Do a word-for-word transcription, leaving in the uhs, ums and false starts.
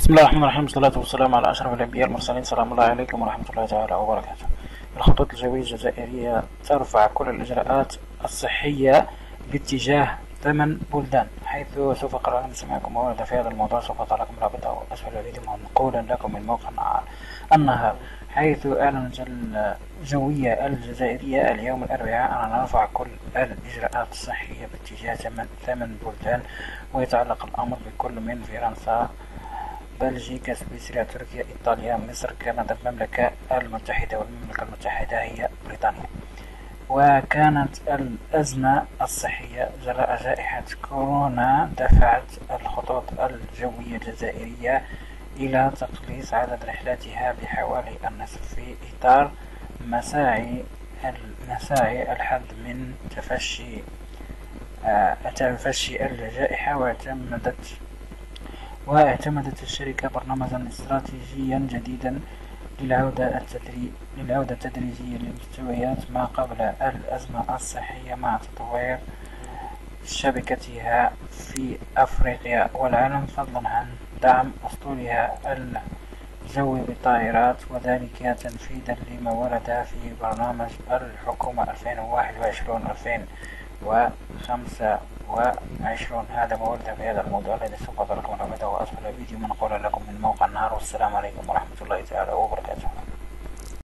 بسم الله الرحمن الرحيم، والصلاة والسلام على أشرف الأنبياء المرسلين. سلام الله عليكم ورحمة الله تعالى وبركاته. الخطوط الجوية الجزائرية ترفع كل الإجراءات الصحية باتجاه ثمان بلدان، حيث سوف قرأنا نسمعكم موعدا في هذا الموضوع. سوف أضع لكم رابطه أسفل الفيديو منقولا لكم من موقع النهار، حيث أعلنت الجوية الجزائرية اليوم الأربعاء أن نرفع كل الإجراءات الصحية باتجاه ثمان بلدان، ويتعلق الأمر بكل من فرنسا، بلجيكا، سويسرا، تركيا، إيطاليا، مصر، كندا، المملكة المتحدة، والمملكة المتحدة هي بريطانيا. وكانت الأزمة الصحية جراء جائحة كورونا دفعت الخطوط الجوية الجزائرية إلى تقليص عدد رحلاتها بحوالي النصف في إطار مساعي مساعي الحد من تفشي آه تفشي الجائحة. واعتمدت واعتمدت الشركة برنامجا استراتيجيا جديدا للعودة التدري... للعودة التدريجية لمستويات ما قبل الأزمة الصحية، مع تطوير شبكتها في أفريقيا والعالم، فضلا عن دعم أسطولها الجوي بالطائرات، وذلك تنفيذا لما ورد في برنامج الحكومة ألفين وواحد وعشرين ألفين وخمسة وعشرين. هذا ما ورد في هذا الموضوع الذي سوف أضع لكم رابطه وأسفل الفيديو منقولا لكم من موقع النهار. والسلام عليكم ورحمة الله تعالى وبركاته.